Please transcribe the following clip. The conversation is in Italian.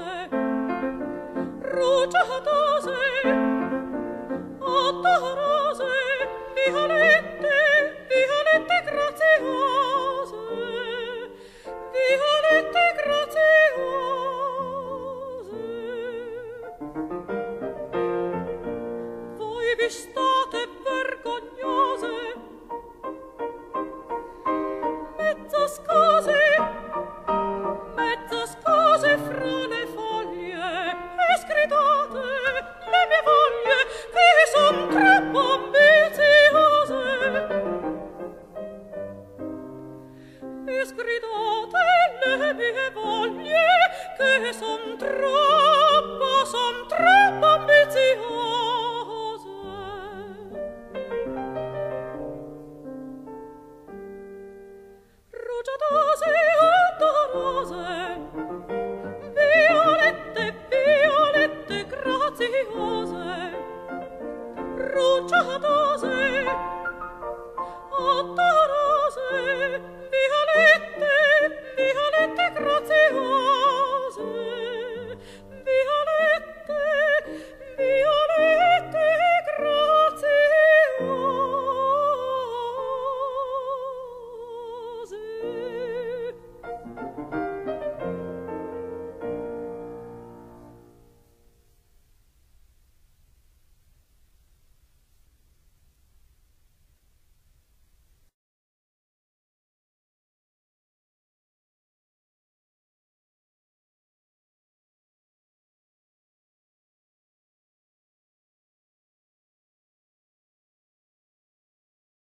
rugiadose, odorose, violette, violette graziose, violette graziose. Voi vi state vergognose, mezzo scose fra le foglie, e sgridate le mie voglie che son troppo ambiziose, e sgridate le mie voglie che son troppo ambiziose. Rugiadose, odorose, violette, violette graziose, rugiadose,